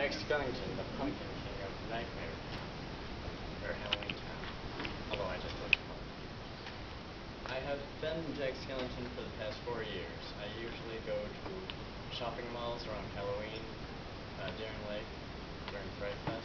Jack Skellington, the Pumpkin King of Nightmare, or Halloween Town. Although I just looked him up. I have been Jack Skellington for the past 4 years. I usually go to shopping malls around Halloween, Deering Lake, during Fright Fest.